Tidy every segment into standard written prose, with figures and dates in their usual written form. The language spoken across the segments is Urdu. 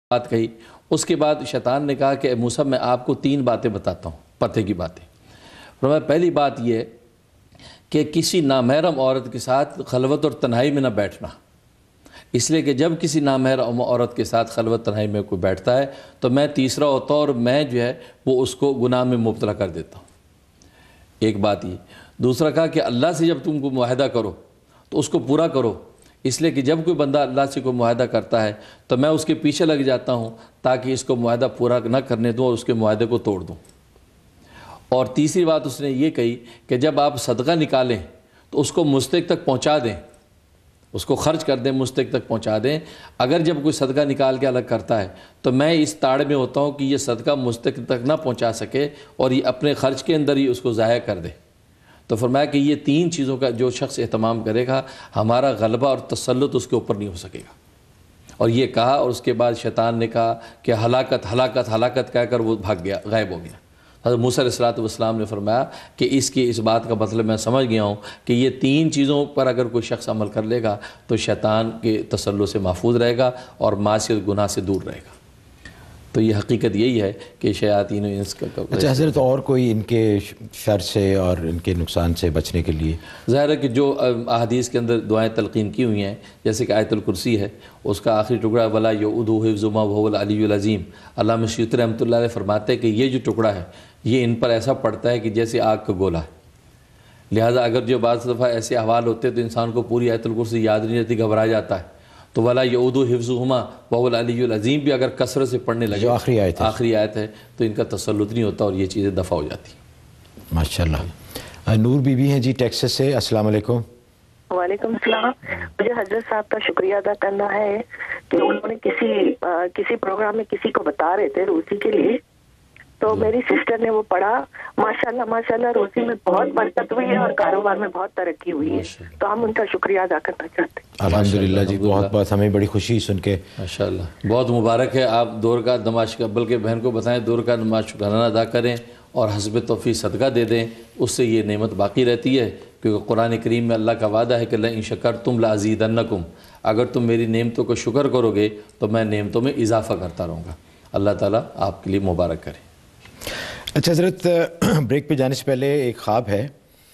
بات کہی. اس کے بعد شیطان نے کہا کہ اے موسیٰ میں آپ کو 3 باتیں بتاتا ہوں، پتے کی باتیں. فرمایا پہلی بات یہ ہے کہ کسی نامحرم عورت کے ساتھ خلوت اور تنہائی میں نہ بیٹھنا، اس لیے کہ جب کسی نامحرم عورت کے ساتھ خلوت تنہائی میں کوئی بیٹھتا ہے تو میں تیسرا ہوتا ہوں اور میں جو ہے وہ اس کو گناہ میں مبتلا کر دیتا ہوں. ایک بات یہ. دوسرا کہا کہ اللہ سے جب تم کو معاہدہ کرو تو اس کو پورا کرو، اس لیے کہ جب کوئی بندہ اللہ سے کوئی معاہدہ کرتا ہے تو میں اس کے پیچھے لگ جاتا ہوں تاکہ اس کو معاہدہ پورا نہ کرنے دوں اور اس کے معاہدے کو توڑ دوں. اور تیسری بات اس نے یہ کہی کہ جب آپ صدقہ نکالیں تو اس کو مستحق تک پہنچا دیں، اس کو خرچ کر دیں، مستحق تک پہنچا دیں. اگر جب کوئی صدقہ نکال کے الگ کرتا ہے تو میں اس تاڑ میں ہوتا ہوں کہ یہ صدقہ مستحق تک نہ پہنچا سکے اور یہ اپنے خرچ کے اندر ہی اس کو ضائع کر دے. تو فرمایا کہ یہ 3 چیزوں کا جو شخص اہتمام کرے گا ہمارا غلبہ اور تسلط اس کے اوپر نہیں ہو سکے گا. اور یہ کہا اور اس کے بعد شیطان نے کہا کہ ہلاکت ہلاکت ہلاکت کہہ کر وہ بھاگ گیا، غائب ہو گیا. حضرت موسیٰ علیہ السلام نے فرمایا کہ اس بات کا مطلب میں سمجھ گیا ہوں کہ یہ 3 چیزوں پر اگر کوئی شخص عمل کر لے گا تو شیطان کے تسلط سے محفوظ رہے گا اور معصیت گناہ سے دور رہے گا. تو یہ حقیقت یہی ہے کہ شیاطین و انس کا اچھا حضرت، اور کوئی ان کے شر سے اور ان کے نقصان سے بچنے کے لیے؟ ظاہر ہے کہ جو احادیث کے اندر دعائیں تلقین کی ہوئی ہیں جیسے کہ آیت الکرسی ہے، اس کا آخری ٹکڑا ولا یعودہ حفظہما وہو العلی العظیم. علامہ سیوطی رحمۃ اللہ علیہ فرماتے ہیں کہ یہ جو ٹکڑا ہے یہ ان پر ایسا پڑتا ہے کہ جیسے آگ کا گولا ہے. لہٰذا اگر جو بعض دفعہ ایسے احوال ہوتے ہیں تو انسان کو پوری آیت الکرسی یاد نہیں رہتی، گھبرا جاتا ہے، تو ولا یعودہ حفظہما وہو العلی العظیم بھی اگر کثرت سے پڑھنے لگے، جو آخری آیت ہے تو ان کا تسلط نہیں ہوتا اور یہ چیزیں دفع ہو جاتی ہیں. ماشاءاللہ. نور بی بی ہیں جی ٹیکساس سے. السلام علیکم. وعلیکم السلام. مجھے حضرت صاحب کا شکریہ ادا کرنا ہے کہ انہوں نے کسی پروگرام میں کسی کو بتا رہے تھے روسی کے لیے، تو میری سسٹر نے وہ پڑھا. ماشاءاللہ روسی میں بہت برکت ہوئی ہے اور کاروبار میں بہت ترقی ہوئی ہے، تو ہم ان کا شکریہ ادا کرنا چاہتے ہیں. الحمدللہ جی، بہت ہمیں بڑی خوشی سن کے. ماشاءاللہ بہت مبارک ہے. آپ دور کا نماز بلکہ بہن کو بتائیں دور کا نماز شکرانہ ادا کریں اور حسب توفیق صدقہ دے دیں، اس سے یہ نعمت باقی رہتی ہے. کیونکہ قرآن کریم میں اللہ کا وعدہ ہے کہ لئن شکرتم لازیدنکم، اگر تم میری نعمتوں کو شکر کرو گے تو میں نعمتوں میں اضافہ کرتا رہوں گا. اللہ تعالیٰ آپ کے لیے مبارک کرے. اچھا حضرت، بریک پہ جانے سے پہلے ایک خواب ہے.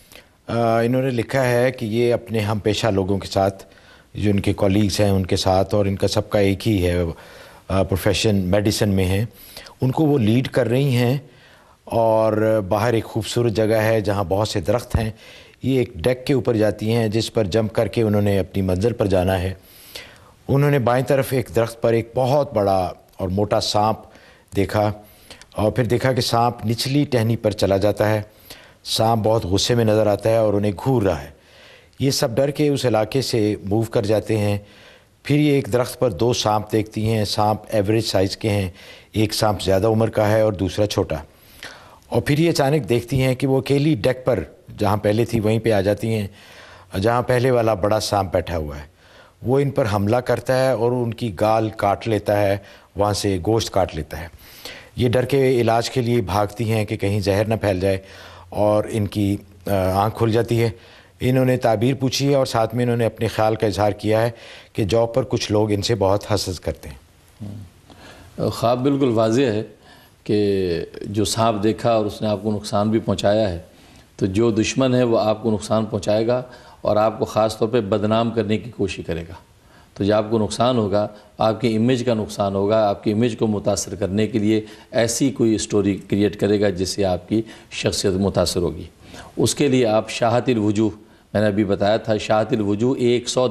انہوں نے لکھا ہے کہ یہ اپنے ہم پیشہ لوگوں کے ساتھ، جو ان کے کولیگز ہیں ان کے ساتھ، اور ان کا سب کا ایک ہی ہے پروفیشن، میڈیسن میں ہیں، ان کو وہ لیڈ کر رہی ہیں اور باہر ایک خوبصورت جگہ ہے جہاں بہت سے درخت ہیں. یہ ایک ڈیک کے اوپر جاتی ہیں جس پر جمپ کر کے انہوں نے اپنی منزل پر جانا ہے. انہوں نے بائیں طرف ایک درخت پر ایک بہت بڑا اور موٹا سانپ دیکھا، اور پھر دیکھا کہ سانپ نچلی ٹہنی پر چلا جاتا ہے. سانپ بہت غصے میں نظر آتا ہے اور انہیں گھور رہا ہے. یہ سب ڈر کے اس علاقے سے موو کر جاتے ہیں. پھر یہ ایک درخت پر 2 سانپ دیکھتی ہیں. سانپ ایوریج سائز کے ہیں، ایک سانپ زیادہ عمر کا ہے اور دوسرا چھوٹا. اور پھر یہ اچانک دیکھتی ہیں کہ وہ اکیلی ڈیک پر جہاں پہلے تھی وہیں پہ آ جاتی ہیں جہاں پہلے والا بڑا سانپ بیٹھا ہوا ہے. وہ ان پر حملہ کرتا ہے اور ان کی گال کاٹ لیتا ہے، وہاں سے گوشت کاٹ لیتا ہے. یہ ڈر کے علاج کے لیے بھاگتی ہیں کہ کہیں زہر نہ پھیل جائے، اور ان کی آنکھ کھل جاتی ہے. انہوں نے تعبیر پوچھی ہے اور ساتھ میں انہوں نے اپنے خیال کا اظہار کیا ہے کہ جاب پر کچھ لوگ ان سے بہت حسد کرتے ہیں. خواب بالکل واضح ہے کہ جو سانپ دیکھا اور اس نے آپ کو نقصان بھی پہنچایا ہے، تو جو دشمن ہے وہ آپ کو نقصان پہنچائے گا اور آپ کو خاص طور پہ بدنام کرنے کی کوشش کرے گا. تو جب آپ کو نقصان ہوگا، آپ کی امیج کا نقصان ہوگا، آپ کی امیج کو متاثر کرنے کے لیے ایسی کوئی سٹوری کریٹ کرے گا جس سے آپ کی شخصیت متاثر ہوگی. اس کے لیے آپ شاہت الوجوہ، میں نے ابھی بتایا تھا، شاہت الوجوہ 100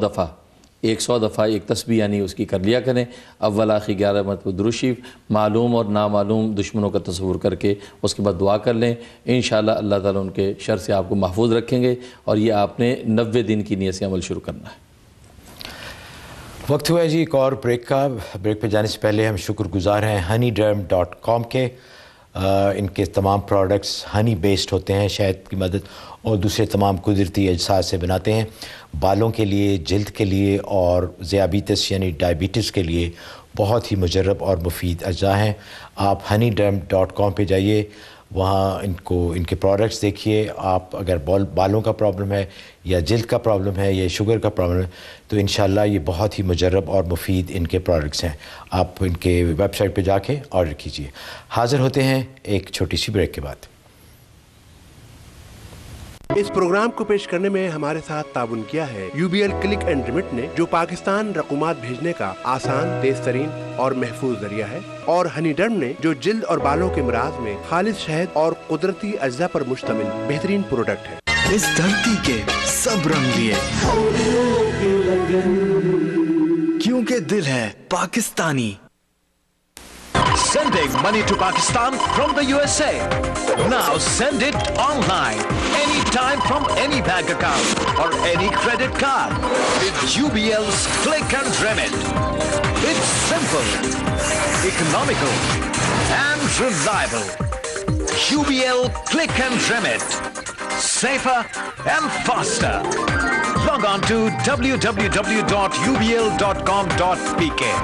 دفعہ ایک تسبیح یعنی اس کی کر لیا کریں. اول آخر 11 مرتبہ درود شریف، معلوم اور نامعلوم دشمنوں کا تصور کر کے اس کے بعد دعا کر لیں. انشاءاللہ اللہ تعالیٰ ان کے شر سے آپ کو محفوظ رکھیں گے. اور یہ آپ نے 90 دن کی نیت سے عمل شروع کرنا ہے. وقت ہوا ہے جی ایک اور بریک کا. بریک پہ جانے سے پہلے ہم شکر گزار ہیں honeyderm.com کے. ان کے تمام پروڈکٹس ہنی بیسڈ ہوتے ہیں، شہد کی مدد اور دوسرے تمام قدرتی اجزاء سے بناتے ہیں. بالوں کے لیے، جلد کے لیے اور ذیابیطس یعنی ڈائبٹیز کے لیے بہت ہی مجرب اور مفید اجزاء ہیں. آپ honeyderm.com پہ جائیے، وہاں ان کے پروڈکٹس دیکھیے. آپ اگر بالوں کا پرابلم ہے یا جلد کا پرابلم ہے یا شوگر کا پرابلم ہے تو انشاءاللہ یہ بہت ہی مجرب اور مفید ان کے پروڈکٹس ہیں. آپ ان کے ویب سائٹ پہ جا کے آرڈر کیجیے. حاضر ہوتے ہیں ایک چھوٹی سی بریک کے بعد. اس پروگرام کو پیش کرنے میں ہمارے ساتھ تعاون کیا ہے UBL کلک اینڈ ریمٹ نے، جو پاکستان رقومات بھیجنے کا آسان، تیز ترین اور محفوظ ذریعہ ہے، اور ہنی ڈرم نے، جو جلد اور بالوں کے امراض میں خالص شہد اور قدرتی اجزاء پر مشتمل بہترین پروڈکٹ ہے. اس دھرتی کے سب رنگ لیے، کیونکہ دل ہے Pakistani. Sending money to Pakistan from the USA. Now send it online, anytime from any bank account or any credit card with UBL's Click and Remit. It's simple, economical and reliable. UBL Click and Remit. Safer and faster. Log on to www.ubl.com.pk.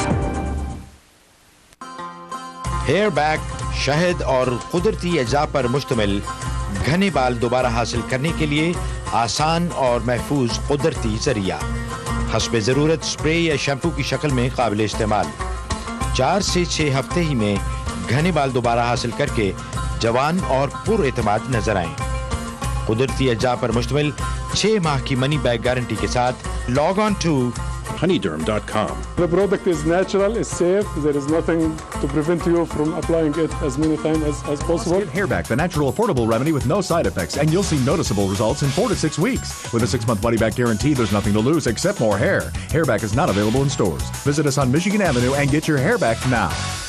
Hair back, شہد اور قدرتی اجزاء پر مشتمل گھنے بال دوبارہ حاصل کرنے کے لیے آسان اور محفوظ قدرتی ذریعہ، حسب ضرورت اسپرے یا شیمپو کی شکل میں قابل استعمال. 4 سے 6 ہفتے ہی میں گھنے بال دوبارہ حاصل کر کے جوان اور پر اعتماد نظر آئیں. قدرتی اجزاء پر مشتمل 6 ماہ کی منی بیک گارنٹی کے ساتھ log on to honeyderm.com. The product is natural, it's safe, there is nothing to prevent you from applying it as many times as possible. Get Hairback, the natural affordable remedy with no side effects, and you'll see noticeable results in 4 to 6 weeks. With a 6-month money-back guarantee, there's nothing to lose except more hair. Hairback is not available in stores. Visit us on Michigan Avenue and get your hair back now.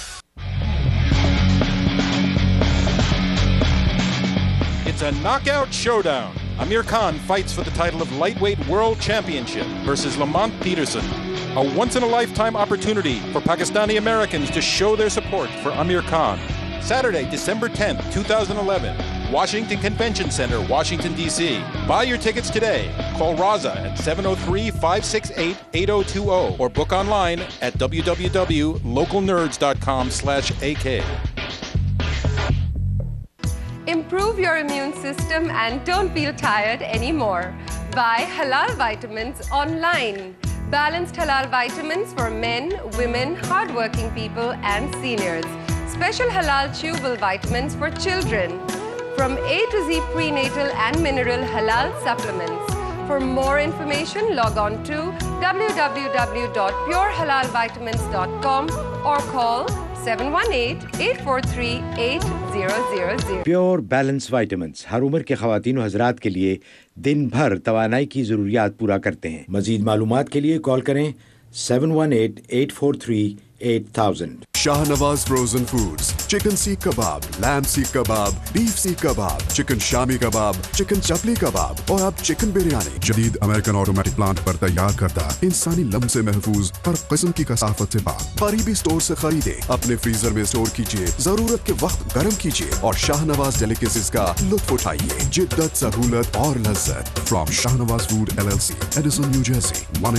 It's a knockout showdown. Amir Khan fights for the title of lightweight world championship versus Lamont Peterson. A once-in-a-lifetime opportunity for Pakistani Americans to show their support for Amir Khan. Saturday, December 10th, 2011, Washington Convention Center, Washington, D.C. Buy your tickets today. Call Raza at 703-568-8020 or book online at www.localnerds.com/AK. Improve your immune system and don't feel tired anymore. Buy Halal Vitamins online. Balanced Halal Vitamins for men, women, hardworking people and seniors. Special Halal Chewable Vitamins for children. From A to Z prenatal and mineral Halal supplements. For more information, log on to www.purehalalvitamins.com or call 718-843-8000. Pure balance vitamins ہر عمر کے خواتین و حضرات کے لیے دن بھر توانائی کی ضروریات پورا کرتے ہیں. مزید معلومات کے لیے کال کریں 718-843-8000. Shah Nawaz frozen foods, chicken seekh kebab, lamb seekh kebab, beef seekh kebab, chicken shami kebab, chicken chapli کباب اور اب چکن بریانی جدید امریکن آٹومیٹک پلانٹ پر تیار کردہ، انسانی لمس سے محفوظ، ہر قسم کی کثافت سے پاک. قریبی اسٹور سے خریدے، اپنے فریزر میں اسٹور کیجیے، ضرورت کے وقت گرم کیجیے اور شاہ نواز ڈیلیکیسیز کا لطف اٹھائیے. جدت، سہولت اور لذت. From Shah Nawaz food LLC, Edison, New Jersey.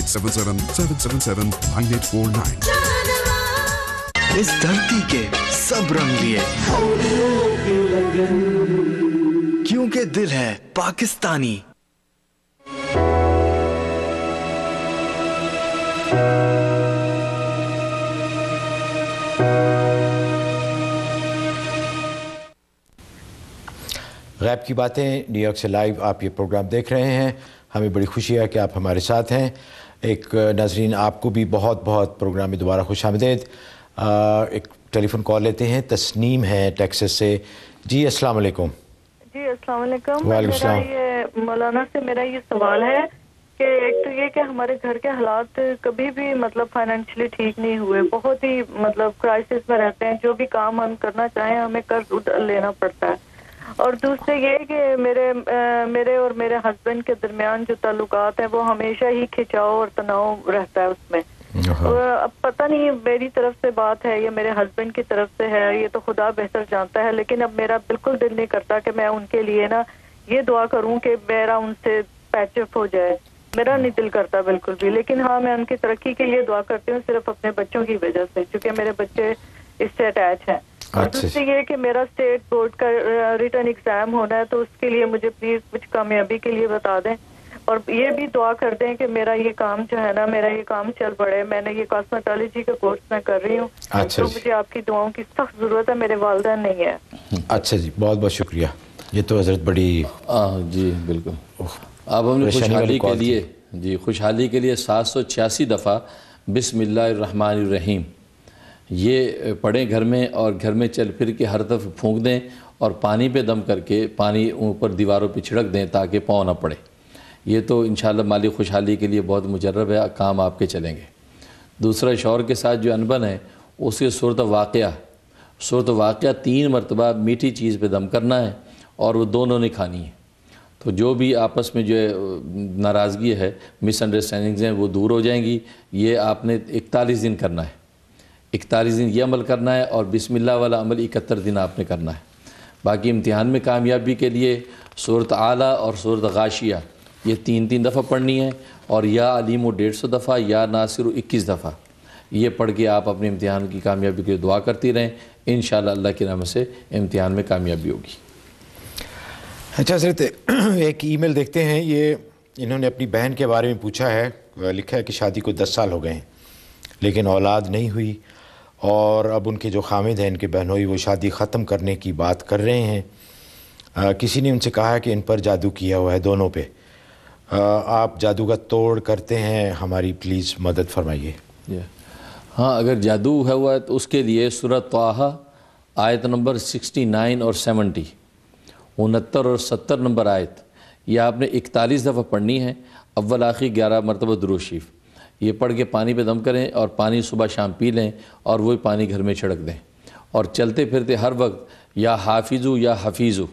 1877-777-9849. اس دھرتی کے سب رنگ لیے، کیونکہ دل ہے پاکستانی. غیب کی باتیں نیو یارک سے لائیو آپ یہ پروگرام دیکھ رہے ہیں. ہمیں بڑی خوشی ہے کہ آپ ہمارے ساتھ ہیں. ایک ناظرین آپ کو بھی بہت بہت پروگرام میں دوبارہ خوش آمدید. ایک ٹیلی فون کال لیتے ہیں. تسنیم ہے ٹیکساس سے. جی السلام علیکم. جی السلام علیکم. وعلیکم السلام. مولانا سے میرا یہ سوال ہے کہ ایک تو یہ کہ ہمارے گھر کے حالات کبھی بھی مطلب فائنینشلی ٹھیک نہیں ہوئے، بہت ہی مطلب کرائسس میں رہتے ہیں. جو بھی کام ہم کرنا چاہیں ہمیں قرض لینا پڑتا ہے. اور دوسرے یہ کہ میرے اور میرے ہسبینڈ کے درمیان جو تعلقات ہیں وہ ہمیشہ ہی کھچاؤ اور تناؤ رہتا ہے اس میں. اب پتہ نہیں میری طرف سے بات ہے یا میرے ہسبینڈ کی طرف سے ہے، یہ تو خدا بہتر جانتا ہے. لیکن اب میرا بالکل دل نہیں کرتا کہ میں ان کے لیے نا یہ دعا کروں کہ میرا ان سے پیچ اپ ہو جائے. میرا نہیں دل کرتا بالکل بھی. لیکن ہاں میں ان کی ترقی کے لیے دعا کرتی ہوں، صرف اپنے بچوں کی وجہ سے، کیونکہ میرے بچے اس سے اٹیچ ہیں. اور دوسری یہ کہ میرا اسٹیٹ بورڈ کا ریٹن ایگزام ہونا ہے، تو اس کے لیے مجھے پلیز کچھ کامیابی کے لیے بتا دیں، اور یہ بھی دعا کر دیں کہ میرا یہ کام جو ہے نا، میرا یہ کام چل پڑے. میں نے یہ کاسمیٹالوجی کا کورس میں کر رہی ہوں، تو مجھے آپ کی دعاؤں کی سخت ضرورت ہے. میرے والدین نہیں ہے. اچھا جی، بہت بہت شکریہ. یہ تو حضرت بڑی جی بالکل. اب ہم نے خوشحالی کے لیے خوشحالی کے لیے 786 دفعہ بسم اللہ الرحمن الرحیم یہ پڑھیں گھر میں، اور گھر میں چل پھر کے ہر طرف پھونک دیں اور پانی پہ دم کر کے پانی اوپر دیواروں پہ چھڑک دیں تاکہ پاؤں نہ پڑے. یہ تو انشاءاللہ مالی خوشحالی کے لیے بہت مجرب ہے، کام آپ کے چلیں گے. دوسرا شوہر کے ساتھ جو انبن ہے اس کے صورت واقعہ 3 مرتبہ میٹھی چیز پہ دم کرنا ہے اور وہ دونوں نے کھانی ہے. تو جو بھی آپس میں جو ناراضگی ہے، مس انڈرسٹینڈنگز ہیں، وہ دور ہو جائیں گی. یہ آپ نے 41 دن کرنا ہے. 41 دن یہ عمل کرنا ہے، اور بسم اللہ والا عمل 71 دن آپ نے کرنا ہے. باقی امتحان میں کامیابی کے لیے سورۃ اعلیٰ اور سورۃ غاشیہ یہ 3 دفعہ پڑھنی ہے، اور یا علیم 150 دفعہ، یا ناصر 21 دفعہ. یہ پڑھ کے آپ اپنے امتحان کی کامیابی کے لیے دعا کرتی رہیں. انشاءاللہ اللہ کی رحمت سے امتحان میں کامیابی ہوگی. اچھا حضرت، ایک ای میل دیکھتے ہیں. یہ انہوں نے اپنی بہن کے بارے میں پوچھا ہے. لکھا ہے کہ شادی کو 10 سال ہو گئے ہیں لیکن اولاد نہیں ہوئی، اور اب ان کے جو خامد ہیں، ان کے بہنوئی، وہ شادی ختم کرنے کی بات کر رہے ہیں. کسی نے ان سے کہا ہے کہ ان پر جادو کیا ہوا ہے دونوں پہ. آپ جادو کا توڑ کرتے ہیں، ہماری پلیز مدد فرمائیے. ہاں، اگر جادو ہے ہوا ہے تو اس کے لیے سورۃ طٰہٰ آیت نمبر 69 اور 70، 69 اور 70 نمبر آیت، یہ آپ نے 41 دفعہ پڑھنی ہے. اول آخر 11 مرتبہ درود شریف یہ پڑھ کے پانی پہ دم کریں، اور پانی صبح شام پی لیں، اور وہی پانی گھر میں چھڑک دیں. اور چلتے پھرتے ہر وقت یا حافظو یا حفیظو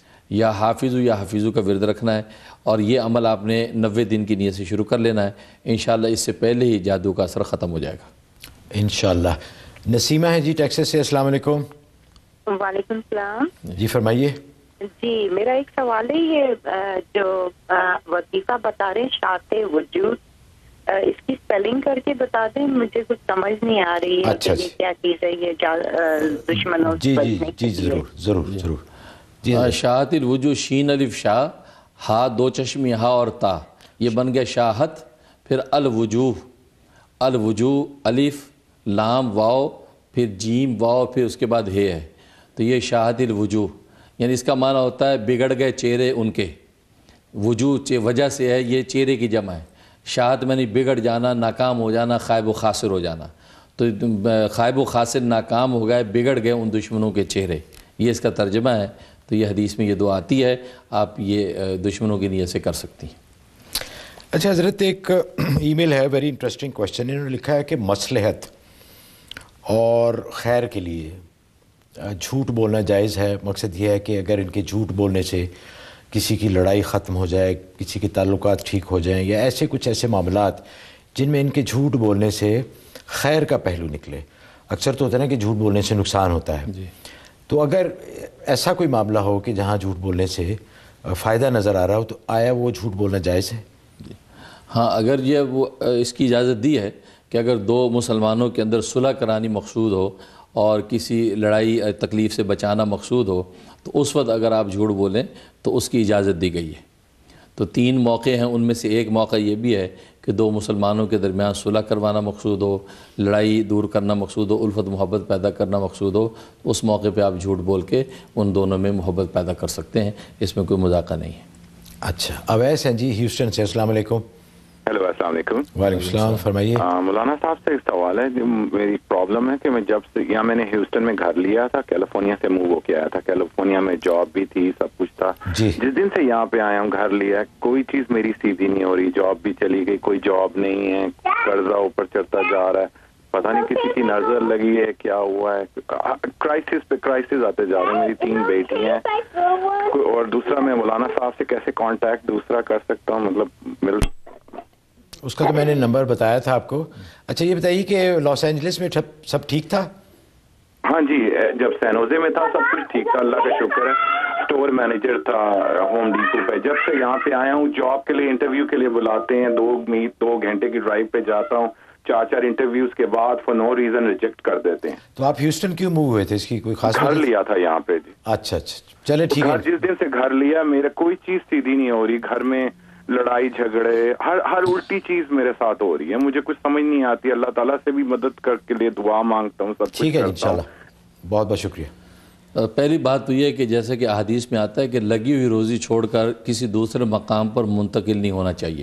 یا حفیظو کا ورد رکھنا ہے. اور یہ عمل آپ نے 90 دن کی نیت سے شروع کر لینا ہے. انشاءاللہ اس سے پہلے ہی جادو کا اثر ختم ہو جائے گا انشاءاللہ. نسیمہ ہے جی ٹیکساس سے. السلام علیکم. وعلیکم السلام. جی فرمائیے. جی میرا ایک سوال ہے، یہ جو وظیفہ بتا رہے ہیں شاعت وجود، اس کی سپیلنگ کر کے بتا دیں، مجھے کچھ سمجھ نہیں آ رہی ہے کہ یہ کیا چیز ہے. یہ دشمنوں سے بچنے کے لیے. ضرور. شاعت الوجوہ، شین الف شاہ، ہا 2 چشمی ہا اور تا، یہ بن گیا شاہت. پھر الوجوہ الف لام واو، پھر جیم واو، پھر اس کے بعد ہے. تو یہ شاہت الوجوہ، یعنی اس کا معنی ہوتا ہے بگڑ گئے چہرے ان کے. وجوہ وجہ سے ہے، یہ چہرے کی جمع ہے. شاہت میں نہیں، بگڑ جانا، ناکام ہو جانا، خائب و خاسر ہو جانا. تو خائب و خاسر، ناکام ہو گئے، بگڑ گئے ان دشمنوں کے چہرے، یہ اس کا ترجمہ ہے. تو یہ حدیث میں یہ دعا آتی ہے، آپ یہ دشمنوں کی نیت سے کر سکتی ہیں. اچھا حضرت، ایک ای میل ہے، ویری انٹرسٹنگ کویشچن. انہوں نے لکھا ہے کہ مصلحت اور خیر کے لیے جھوٹ بولنا جائز ہے. مقصد یہ ہے کہ اگر ان کے جھوٹ بولنے سے کسی کی لڑائی ختم ہو جائے، کسی کے تعلقات ٹھیک ہو جائیں، یا ایسے معاملات جن میں ان کے جھوٹ بولنے سے خیر کا پہلو نکلے. اکثر تو ہوتا ہے نا کہ جھوٹ بولنے سے نقصان ہوتا ہے. تو اگر ایسا کوئی معاملہ ہو کہ جہاں جھوٹ بولنے سے فائدہ نظر آ رہا ہو، تو آیا وہ جھوٹ بولنا جائز ہے؟ ہاں، اگر یہ وہ اس کی اجازت دی ہے کہ اگر 2 مسلمانوں کے اندر صلح کرانی مقصود ہو اور کسی لڑائی تکلیف سے بچانا مقصود ہو، تو اس وقت اگر آپ جھوٹ بولیں تو اس کی اجازت دی گئی ہے. تو 3 موقع ہیں، ان میں سے ایک موقع یہ بھی ہے کہ 2 مسلمانوں کے درمیان صلح کروانا مقصود ہو، لڑائی دور کرنا مقصود ہو، الفت محبت پیدا کرنا مقصود ہو. اس موقع پہ آپ جھوٹ بول کے ان دونوں میں محبت پیدا کر سکتے ہیں، اس میں کوئی مذاقہ نہیں ہے. اچھا، اویس ہیں جی ہیوسٹن سے. السلام علیکم. ہیلو، السلام علیکم. وعلیکم السلام، فرمائیے. مولانا صاحب سے ایک سوال ہے. میری پرابلم ہے کہ میں جب سے یہاں میں نے ہیوسٹن میں گھر لیا تھا، کیلیفورنیا سے موو ہو کے آیا تھا. کیلیفورنیا میں جاب بھی تھی، سب کچھ تھا. جس دن سے یہاں پہ آیا ہوں، گھر لیا، کوئی چیز میری سیدھی نہیں ہو رہی. جاب بھی چلی گئی، کوئی جاب نہیں ہے، قرضہ اوپر چڑھتا جا رہا ہے. پتہ نہیں کسی کی نظر لگی ہے، کیا ہوا ہے. کرائسس پہ کرائسس آتے جا رہے ہیں. میری 3 بیٹی ہیں. اور دوسرا، میں مولانا صاحب سے کیسے کانٹیکٹ دوسرا کر سکتا ہوں؟ مطلب اس کا تو میں نے نمبر بتایا تھا آپ کو. اچھا یہ بتائیے کہ لاس اینجلس میں سب ٹھیک تھا؟ ہاں جی، جب سین ہوزے میں تھا سب کچھ ٹھیک تھا، اللہ کا شکر ہے. اسٹور مینیجر تھا ہوم ڈیپو پہ. جب سے یہاں پہ آیا ہوں، جاب کے لیے انٹرویو کے لیے بلاتے ہیں، 2 گھنٹے کی ڈرائیو پہ جاتا ہوں. 4 انٹرویوز کے بعد فور نو ریزن ریجیکٹ کر دیتے ہیں. تو آپ ہیوسٹن کیوں موو ہوئے تھے؟ اس کی کوئی خاص گھر لیا تھا یہاں پہ جی. اچھا چلے ٹھیک ہے. جس دن سے گھر لیا میرے کوئی چیز سیدھی نہیں ہو رہی, گھر میں لڑائی جھگڑے, ہر الٹی چیز میرے ساتھ ہو رہی ہے, مجھے کچھ سمجھ نہیں آتی. اللہ تعالیٰ سے بھی مدد کر کے لیے دعا مانگتا ہوں. سب ٹھیک ہے انشاءاللہ, بہت بہت شکریہ. پہلی بات تو یہ ہے کہ جیسے کہ احادیث میں آتا ہے کہ لگی ہوئی روزی چھوڑ کر کسی دوسرے مقام پر منتقل نہیں ہونا چاہیے.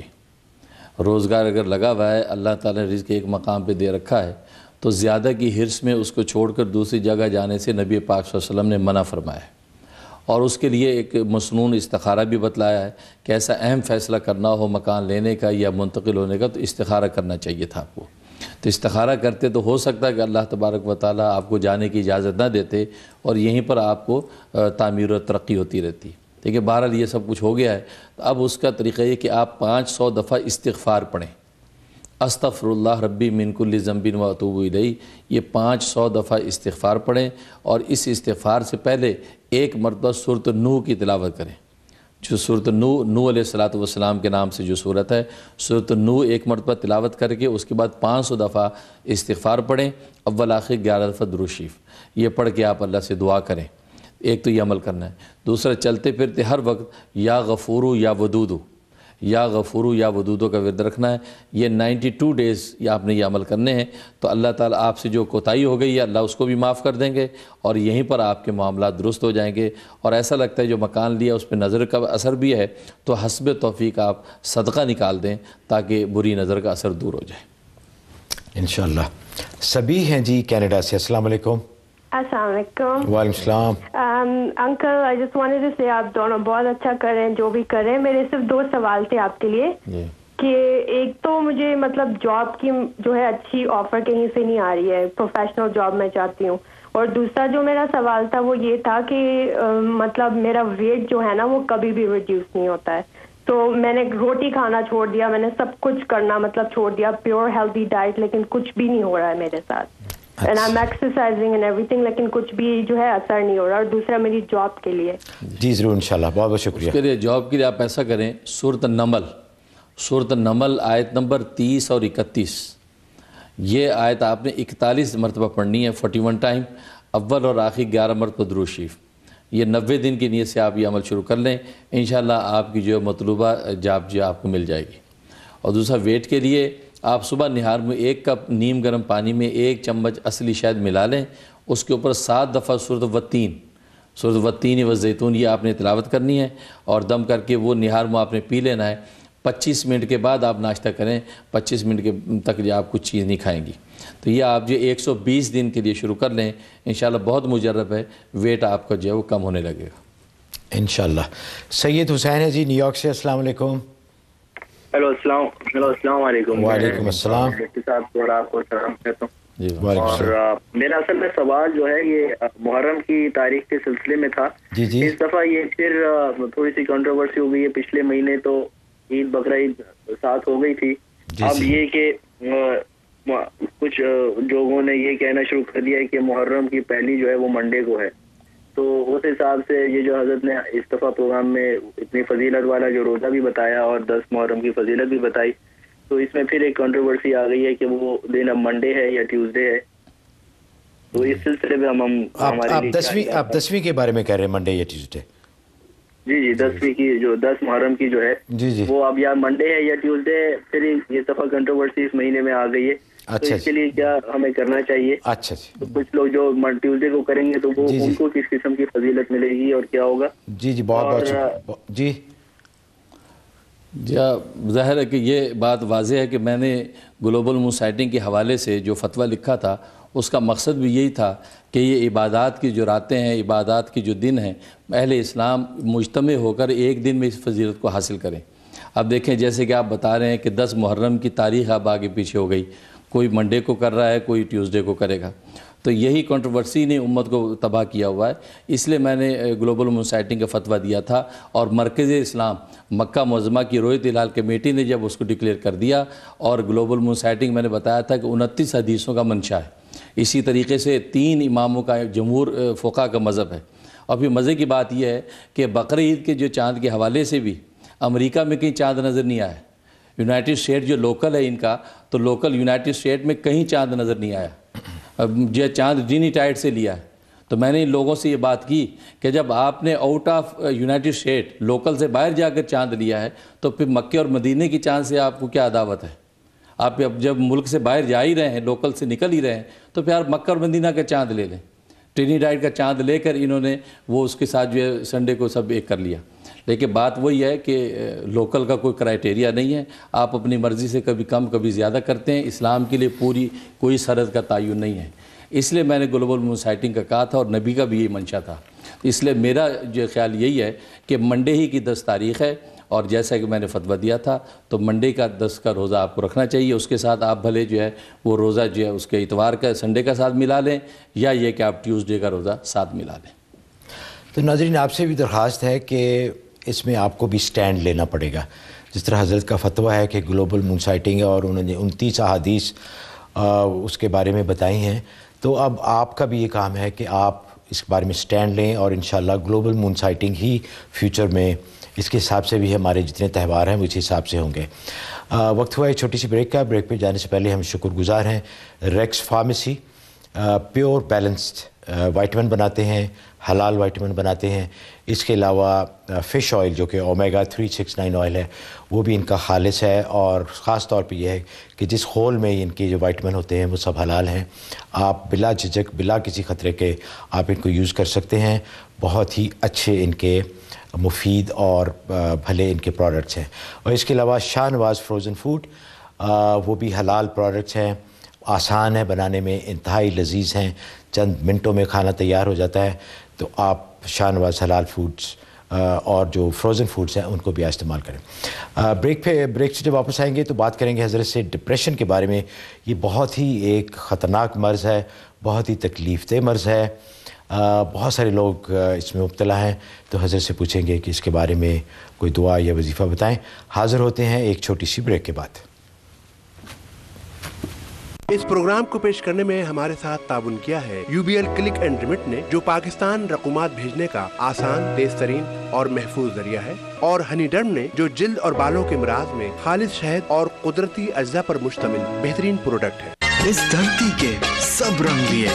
روزگار اگر لگا ہوا ہے, اللہ تعالیٰ نے رزق ایک مقام پہ دے رکھا ہے, تو زیادہ کی حرص میں اس کو چھوڑ کر دوسری جگہ جانے سے نبی پاک صلی اللہ علیہ وسلم نے منع فرمایا ہے. اور اس کے لیے ایک مسنون استخارہ بھی بتلایا ہے کہ ایسا اہم فیصلہ کرنا ہو مکان لینے کا یا منتقل ہونے کا تو استخارہ کرنا چاہیے تھا آپ کو. تو استخارہ کرتے تو ہو سکتا ہے کہ اللہ تبارک و تعالیٰ آپ کو جانے کی اجازت نہ دیتے اور یہیں پر آپ کو تعمیر و ترقی ہوتی رہتی. دیکھیں بہرحال یہ سب کچھ ہو گیا ہے, تو اب اس کا طریقہ یہ کہ آپ 500 دفعہ استغفار پڑھیں. استغفر اللہ ربی من کل ذنب و اتوب الیہ, یہ 500 دفعہ استغفار پڑھیں. اور اس استغفار سے پہلے ایک مرتبہ سورۃ نوح کی تلاوت کریں. جو سورۃ نوح علیہ السلام کے نام سے جو سورت ہے, سورۃ نوح ایک مرتبہ تلاوت کر کے اس کے بعد 500 دفعہ استغفار پڑھیں. اول آخر 11 دفعہ درود شریف یہ پڑھ کے آپ اللہ سے دعا کریں. ایک تو یہ عمل کرنا ہے. دوسرا, چلتے پھرتے ہر وقت یا غفورو یا ودودو, یا غفورو یا ودودو کا ورد رکھنا ہے. یہ 92 ڈیز یہ آپ نے یہ عمل کرنے ہیں, تو اللہ تعالیٰ آپ سے جو کوتاہی ہو گئی ہے اللہ اس کو بھی معاف کر دیں گے اور یہیں پر آپ کے معاملات درست ہو جائیں گے. اور ایسا لگتا ہے جو مکان لیا اس پہ نظر کا اثر بھی ہے, تو حسب توفیق آپ صدقہ نکال دیں تاکہ بری نظر کا اثر دور ہو جائے انشاءاللہ. سبھی ہیں جی کینیڈا سے. السلام علیکم. السلام علیکم. وعلیکم السلام. Uncle I just wanted to say آپ دونوں بہت اچھا کر رہے ہیں جو بھی کر رہے ہیں. میرے صرف 2 سوال تھے آپ کے لیے کہ ایک تو مجھے مطلب جاب کی جو ہے اچھی آفر کہیں سے نہیں آ رہی ہے, پروفیشنل جاب میں چاہتی ہوں. اور دوسرا جو میرا سوال تھا وہ یہ تھا کہ مطلب میرا ویٹ جو ہے نا وہ کبھی بھی ریڈیوس نہیں ہوتا ہے. تو میں نے روٹی کھانا چھوڑ دیا, میں نے سب کچھ کرنا مطلب چھوڑ دیا, پیور ہیلتھی ڈائٹ, لیکن کچھ بھی نہیں ہو رہا ہے میرے ساتھ. and I'm exercising and everything, لیکن کچھ بھی جو ہے اثر نہیں ہو رہا. اور دوسرا میری جاب کے لیے. جی ضرور انشاءاللہ, بہت بہت شکریہ. اس کے لیے جاب کے لیے آپ ایسا کریں, سورۃ النمل آیت نمبر 30 اور 31, یہ آیت آپ نے 41 مرتبہ پڑھنی ہے 41 ٹائم. اول اور آخر 11 مرتبہ درود شریف. یہ 90 دن کی نیت سے آپ یہ عمل شروع کر لیں, انشاءاللہ آپ کی جو مطلوبہ جاب جو آپ کو مل جائے گی. اور دوسرا ویٹ کے لیے آپ صبح نہار میں 1 کپ نیم گرم پانی میں 1 چمچ اصلی شہد ملا لیں, اس کے اوپر 7 دفعہ سورۃ والتین والزیتون یہ آپ نے تلاوت کرنی ہے اور دم کر کے وہ نہار میں آپ نے پی لینا ہے. 25 منٹ کے بعد آپ ناشتہ کریں, 25 منٹ کے تک جو آپ کچھ چیز نہیں کھائیں گی. تو یہ آپ جو 120 دن کے لیے شروع کر لیں, انشاءاللہ بہت مجرب ہے, ویٹ آپ کا جو ہے وہ کم ہونے لگے گا انشاءاللہ. سید حسین ہے جی نیو یارک سے. السلام علیکم. ہیلو السلام علیکم. وعلیکم السلام. صاحب تھوڑا آپ کو سلام کہتا ہوں. اور میرا اصل میں سوال جو ہے یہ محرم کی تاریخ کے سلسلے میں تھا. اس دفعہ یہ پھر تھوڑی سی کنٹروورسی ہو گئی ہے. پچھلے مہینے تو عید بقرعید ساتھ ہو گئی تھی. اب یہ کہ کچھ لوگوں نے یہ کہنا شروع کر دیا ہے کہ محرم کی پہلی جو ہے وہ منڈے کو ہے. تو اس حساب سے یہ جو حضرت نے اس دفعہ پروگرام میں اتنی فضیلت والا جو روزہ بھی بتایا اور 10 محرم کی فضیلت بھی بتائی, تو اس میں پھر ایک کنٹروورسی آ گئی ہے کہ وہ دن اب منڈے ہے یا ٹیوزڈے ہے. تو اس سلسلے میں آپ 10ویں کے بارے میں کہہ رہے ہیں, منڈے یا ٹیوزڈے؟ جی 10ویں کی جو 10 محرم کی جو ہے وہ اب یا منڈے ہے یا ٹیوزڈے ہے. پھر یہ دفعہ کنٹروورسی اس مہینے میں آ گئی ہے. تو اس کے لیے کیا ہمیں کرنا چاہیے؟ اچھا تو کچھ لوگ جو ٹیوزڈے کو کریں گے تو وہ ان کو کس قسم کی فضیلت ملے گی اور کیا ہوگا؟ جی بہت جی ظاہر ہے کہ یہ بات واضح ہے کہ میں نے گلوبل مون سائٹنگ کے حوالے سے جو فتویٰ لکھا تھا اس کا مقصد بھی یہی تھا کہ یہ عبادات کی جو راتیں ہیں, عبادات کی جو دن ہیں, اہل اسلام مجتمع ہو کر ایک دن میں اس فضیلت کو حاصل کریں. اب دیکھیں جیسے کہ آپ بتا رہے ہیں کہ 10 محرم کی تاریخ اب آگے پیچھے ہو گئی, کوئی منڈے کو کر رہا ہے, کوئی ٹیوزڈے کو کرے گا. تو یہی کنٹروورسی نے امت کو تباہ کیا ہوا ہے. اس لیے میں نے گلوبل مون سائٹنگ کا فتویٰ دیا تھا اور مرکز اسلام مکہ معظمہ کی رویت ہلال کمیٹی نے جب اس کو ڈکلیئر کر دیا, اور گلوبل مون سائٹنگ میں نے بتایا تھا کہ 29 حدیثوں کا منشا ہے. اسی طریقے سے 3 اماموں کا جمہور فقہا کا مذہب ہے. اور پھر مزے کی بات یہ ہے کہ بقرعید کے جو چاند کے حوالے سے بھی امریکہ میں کہیں چاند نظر نہیں آیا, یونائٹڈ اسٹیٹ جو لوکل ہے ان کا، تو لوکل یونائٹڈ اسٹیٹ میں کہیں چاند نظر نہیں آیا. اب یہ چاند ٹرینیٹائیڈ سے لیا ہے. تو میں نے ان لوگوں سے یہ بات کی کہ جب آپ نے out of United State local سے باہر جا کر چاند لیا ہے تو پھر مکے اور مدینے کی چاند سے آپ کو کیا عداوت ہے؟ آپ اب جب ملک سے باہر جا ہی رہے ہیں، لوکل سے نکل ہی رہے ہیں، تو پھر آپ مکہ اور مدینہ کا چاند لے لیں. ٹرینیٹائیڈ کا چاند لے کر انہوں نے وہ اس کے ساتھ جو ہے سنڈے کو سب ایک کر لیا. لیکن بات وہی ہے کہ لوکل کا کوئی کرائٹیریا نہیں ہے. آپ اپنی مرضی سے کبھی کم کبھی زیادہ کرتے ہیں. اسلام کے لیے پوری کوئی سرحد کا تعین نہیں ہے. اس لیے میں نے گلوبل مون سائٹنگ کا کہا تھا، اور نبی کا بھی یہی منشا تھا. اس لیے میرا جو خیال یہی ہے کہ منڈے ہی کی 10 تاریخ ہے، اور جیسا کہ میں نے فتویٰ دیا تھا تو منڈے کا 10 کا روزہ آپ کو رکھنا چاہیے. اس کے ساتھ آپ بھلے جو ہے وہ روزہ جو ہے اس کے اتوار کا سنڈے کا ساتھ ملا لیں، یا یہ کہ آپ ٹیوزڈے کا روزہ ساتھ ملا لیں. تو ناظرین آپ سے بھی درخواست ہے کہ اس میں آپ کو بھی سٹینڈ لینا پڑے گا. جس طرح حضرت کا فتویٰ ہے کہ گلوبل مون سائٹنگ ہے اور انہوں نے 29 احادیث اس کے بارے میں بتائی ہیں، تو اب آپ کا بھی یہ کام ہے کہ آپ اس کے بارے میں سٹینڈ لیں، اور انشاءاللہ گلوبل مون سائٹنگ ہی فیوچر میں اس کے حساب سے بھی ہمارے جتنے تہوار ہیں وہ اسی حساب سے ہوں گے. وقت ہوا ہے چھوٹی سی بریک کا. بریک پہ جانے سے پہلے ہم شکر گزار ہیں Rex pharmacy. Pure balanced vitamin بناتے ہیں، حلال وائٹمن بناتے ہیں. اس کے علاوہ فش آئل جو کہ اومیگا 369 آئل ہے وہ بھی ان کا خالص ہے، اور خاص طور پہ یہ ہے کہ جس خول میں ان کے جو وائٹمن ہوتے ہیں وہ سب حلال ہیں. آپ بلا جھجک بلا کسی خطرے کے آپ ان کو یوز کر سکتے ہیں. بہت ہی اچھے ان کے مفید اور بھلے ان کے پروڈکٹس ہیں. اور اس کے علاوہ شاہ نواز فروزن فوڈ، وہ بھی حلال پروڈکٹس ہیں، آسان ہے بنانے میں، انتہائی لذیذ ہیں، چند منٹوں میں کھانا تیار ہو جاتا ہے. تو آپ شاہ نواز حلال فوڈز اور جو فروزن فوڈز ہیں ان کو بھی استعمال کریں. بریک سے جب واپس آئیں گے تو بات کریں گے حضرت سے ڈپریشن کے بارے میں. یہ بہت ہی ایک خطرناک مرض ہے، بہت ہی تکلیف دہ مرض ہے. بہت سارے لوگ اس میں مبتلا ہیں. تو حضرت سے پوچھیں گے کہ اس کے بارے میں کوئی دعا یا وظیفہ بتائیں. حاضر ہوتے ہیں ایک چھوٹی سی بریک کے بعد. اس پروگرام کو پیش کرنے میں ہمارے ساتھ تعاون کیا ہے UBL کلک اینڈ ریمٹ نے، جو پاکستان رقومات بھیجنے کا آسان، تیز ترین اور محفوظ ذریعہ ہے، اور ہنی ڈرم نے، جو جلد اور بالوں کے امراض میں خالص شہد اور قدرتی اجزاء پر مشتمل بہترین پروڈکٹ ہے. اس دھرتی کے سب رنگ لیے،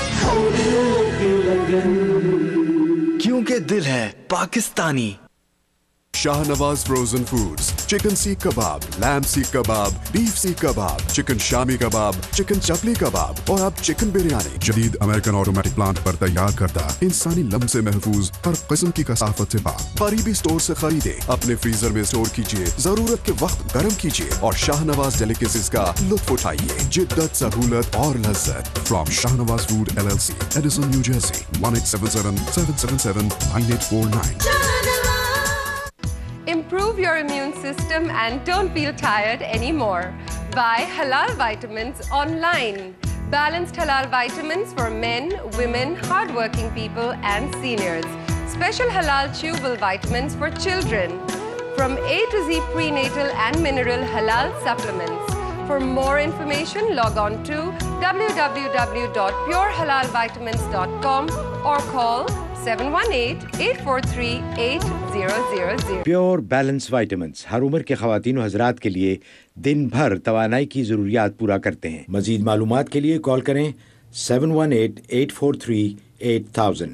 کیونکہ دل ہے Pakistani. Shah Nawaz frozen foods, chicken seekh kebab, lamb seekh kebab, beef seekh kebab, chicken shami kebab, chicken chapli کباب اور اب چکن بریانی جدید امریکن آٹومیٹک پلانٹ پر تیار کردہ، انسانی لمس سے محفوظ، ہر قسم کی کثافت سے پاک. قریبی سٹور سے خریدے، اپنے فریزر میں سٹور کیجئے، ضرورت کے وقت گرم کیجئے اور شاہ نواز ڈیلیکیسیز کا لطف اٹھائیے. جدت، سہولت اور لذت. From Shah Nawaz food LLC، Edison New Jersey. 1877-777-9849. Improve your immune system and don't feel tired anymore. Buy Halal Vitamins online. Balanced Halal Vitamins for men, women, hardworking people and seniors. Special Halal Chewable Vitamins for children. From A to Z prenatal and mineral halal supplements. For more information, log on to www.purehalalvitamins.com or call 718-843-8000. Pure balance vitamins ہر عمر کے خواتین و حضرات کے لیے دن بھر توانائی کی ضروریات پورا کرتے ہیں. مزید معلومات کے لیے کال کریں 718-843-8000.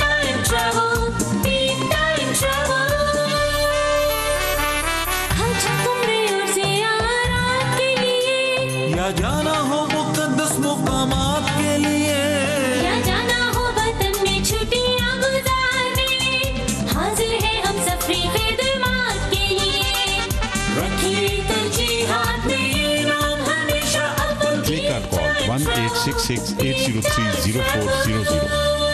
جانا ہو مقدس مقامات کے لیے، یا جانا ہو وطن میں چھٹیاں گزارنے، حاضر ہے ہم سفری خدمات کے لیے. رکھیے ترجیحات میں یہ نام ہمیشہ اپن کی. کال 1-866-803-0400.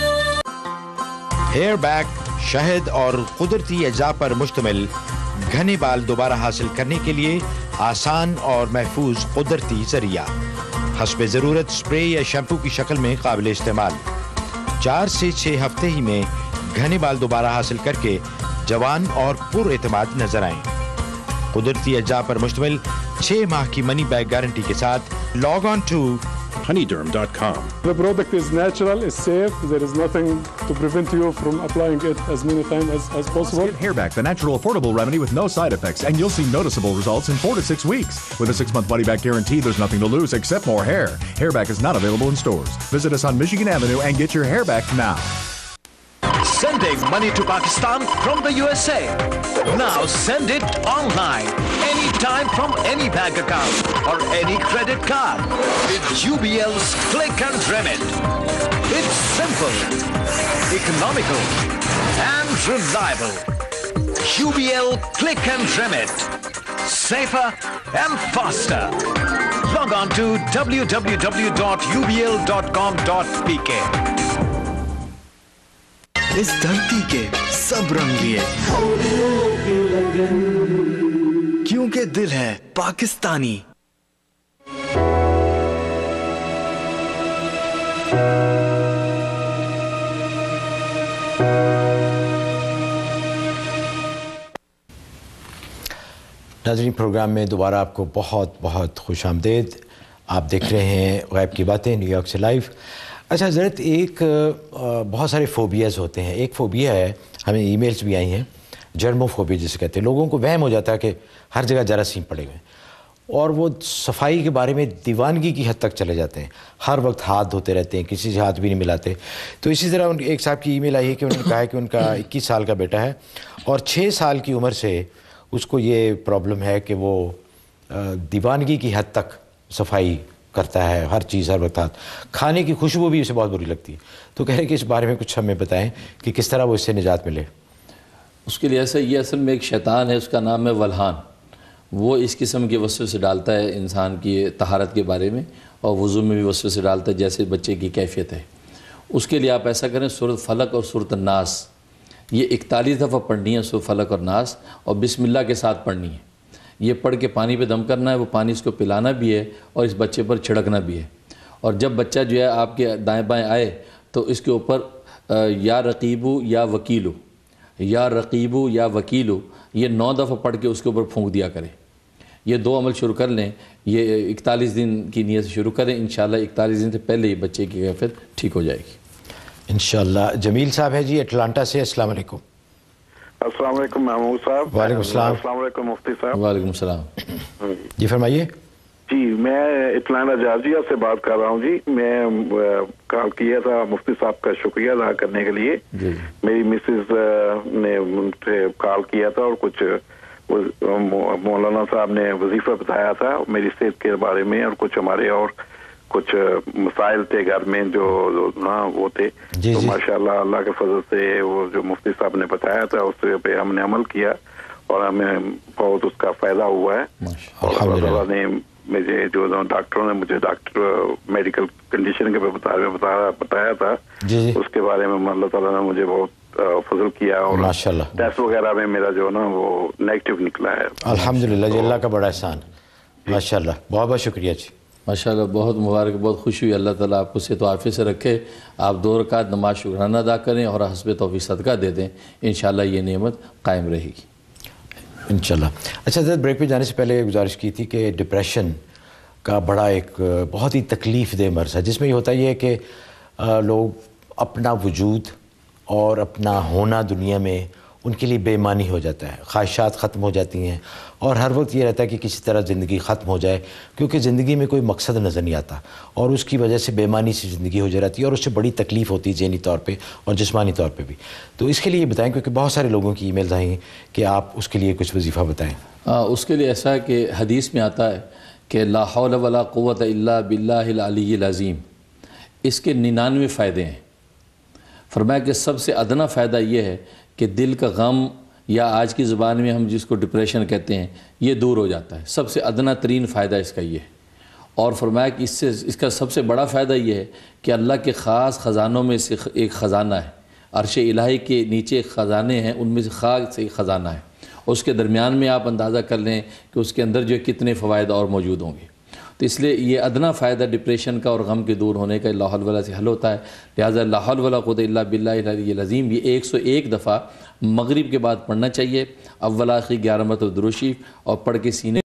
ہیئر بیک، شہد اور قدرتی اجزاء پر مشتمل گھنے بال دوبارہ حاصل کرنے کے لیے آسان اور محفوظ قدرتی ذریعہ. حسب ضرورت اسپرے یا شیمپو کی شکل میں قابل استعمال. 4 سے 6 ہفتے ہی میں گھنے بال دوبارہ حاصل کر کے جوان اور پر اعتماد نظر آئیں. قدرتی اجزاء پر مشتمل 6 ماہ کی منی بیک گارنٹی کے ساتھ log on to Honeyderm.com. The product is natural, it's safe, there is nothing to prevent you from applying it as many times as possible. Get Hairback, the natural, affordable remedy with no side effects, and you'll see noticeable results in 4 to 6 weeks. With a 6-month money-back guarantee, there's nothing to lose except more hair. Hairback is not available in stores. Visit us on Michigan Avenue and get your hair back now. Sending money to Pakistan from the USA. Now send it online, anytime from any bank account or any credit card with UBL's Click and Remit. It's simple, economical, and reliable. UBL Click and Remit. Safer and faster. Log on to www.ubl.com.pk. इस धरती के सब रंग लिए, क्योंकि दिल है पाकिस्तानी। नाज़रीन, प्रोग्राम में दोबारा आपको बहुत बहुत खुश आमदीद। आप देख रहे हैं गैब की बातें न्यूयॉर्क से लाइव। अच्छा हज़रत, एक बहुत सारे फ़ोबियाज़ होते हैं। एक फ़ोबिया है, हमें ईमेल्स भी आई हैं, जर्मोफोबिया जिसे कहते हैं। लोगों को वहम हो जाता है कि हर जगह जरासीम पड़े हुए हैं और वो सफाई के बारे में दीवानगी की हद तक चले जाते हैं। हर वक्त हाथ धोते रहते हैं, किसी से हाथ भी नहीं मिलाते। तो इसी तरह एक साहब की ईमेल आई है कि उन्होंने कहा है कि उनका 21 साल का बेटा है और 6 साल की उम्र से उसको ये प्रॉब्लम है कि वो दीवानगी की हद तक सफाई करता है, हर चीज़ हर वक्त हाथ। खाने की खुशबू भी उसे बहुत बुरी लगती है। तो कह रहे हैं कि इस बारे में कुछ हमें बताएं कि किस तरह वो इससे निजात मिले। उसके लिए ऐसा, ये असल में एक शैतान है, उसका नाम है वल्हान। वो इस किस्म के वस्वसे से डालता है इंसान की तहारत के बारे में और वज़ू में भी वस्वसे से डालता है जैसे बच्चे की कैफियत है। उसके लिए आप ऐसा करें, सूरत फलक और सूरत नास ये 41 दफ़ा पढ़नी है, सूरत फलक और नास, और बिस्मिल्लाह के साथ पढ़नी है। ये पढ़ के पानी पे दम करना है, वो पानी इसको पिलाना भी है और इस बच्चे पर छिड़कना भी है। और जब बच्चा जो है आपके दाएं बाएं आए तो इसके ऊपर या रकीबू या वकीलू, या रकीबू या वकीलू, ये 9 दफ़ा पढ़ के उसके ऊपर फूंक दिया करें। ये 2 अमल शुरू कर लें। ये 41 दिन की नीयत से शुरू करें। इंशाल्लाह 41 दिन से पहले ही बच्चे की कैफियत ठीक हो जाएगी इंशाल्लाह। जमील साहब है जी अटलांटा से। अस्सलाम वालेकुम। अस्सलाम वालेकुम महमूद साहब। वालेकुम सलाम। अस्सलाम वालेकुम मुफ्ती साहब। वालेकुम सलाम। जी फरमाइए। जी मैं अटलांटा जॉर्जिया से बात कर रहा हूँ जी। मैं कॉल किया था मुफ्ती साहब का शुक्रिया अदा करने के लिए। मेरी मिसेज ने मुझे कॉल किया था और कुछ मौलाना साहब ने वजीफा बताया था मेरी सेहत के बारे में और कुछ हमारे और कुछ मसाइल थे घर में जो ना वो थे। तो माशाल्लाह अल्लाह के फजल से वो जो मुफ्ती साहब ने बताया था उस पे हमने अमल किया और हमें बहुत उसका फायदा हुआ है। और अल्लाह ने मुझे जो डॉक्टरों ने मुझे मेडिकल कंडीशन के बताया था उसके बारे में अल्लाह ताला ने मुझे बहुत फजल किया और माशाल्लाह टेस्ट वगैरह में मेरा जो ना वो नेगेटिव निकला है। अल्हम्दुलिल्लाह जी, अल्लाह का बड़ा एहसान। माशाल्लाह, बहुत बहुत शुक्रिया जी। माशाल्लाह, बहुत मुबारक, बहुत खुशी हुई। अल्लाह ताला आपको सेहत व आफियत से रखे। आप 2 रकात नमाज शुक्राना अदा करें और हस्ब तौफीक सदका दे दें। इंशाल्लाह ये नेमत कायम रहेगी इंशाल्लाह। अच्छा सर, ब्रेक पे जाने से पहले गुजारिश की थी कि डिप्रेशन का बड़ा एक बहुत ही तकलीफ़ दे मर्ज़ है जिसमें ये होता ही है कि लोग अपना वजूद और अपना होना दुनिया में उनके लिए बेईमानी हो जाता है, ख्वाहिशात ख़त्म हो जाती हैं और हर वक्त ये रहता है कि किसी तरह ज़िंदगी ख़त्म हो जाए क्योंकि ज़िंदगी में कोई मकसद नज़र नहीं आता और उसकी वजह से बेईमानी से ज़िंदगी हो जाती है और उससे बड़ी तकलीफ़ होती है ज़हनी तौर पे और जिस्मानी तौर पे भी। तो इसके लिए बताएं क्योंकि बहुत सारे लोगों की ईमेल्स आई हैं कि आप उसके लिए कुछ वजीफ़ा बताएँ। उसके लिए ऐसा है कि हदीस में आता है कि ला हौल वला कुव्वत इल्ला बिल्लाहिल अलीय्यिल अज़ीम। इसके 99 फ़ायदे हैं। फरमाया कि सबसे अदना फ़ायदा ये है कि दिल का गम या आज की ज़ुबान में हम जिसको डिप्रेशन कहते हैं ये दूर हो जाता है। सबसे अदना तरीन फ़ायदा इसका ये है। और फरमाया कि इसका सबसे बड़ा फ़ायदा ये है कि अल्लाह के ख़ास ख़जानों में से एक ख़जाना है। अर्श इलाही के नीचे ख़जाने हैं, उनमें से ख़ास से एक ख़जाना है। उसके दरमियान में आप अंदाज़ा कर लें कि उसके अंदर जो कितने फ़वाइद और मौजूद होंगे। तो इसलिए ये अदना फ़ायदा डिप्रेशन का और गम के दूर होने का ला हौल वला से हल होता है। लिहाजा ला हौल वला कुव्वत इल्ला बिल्लाहिल अलीय्यिल अज़ीम ये 101 दफ़ा मगरिब के बाद पढ़ना चाहिए। अव्वल आखिर 11 मरतबा दुरूद शरीफ और पढ़ के सीने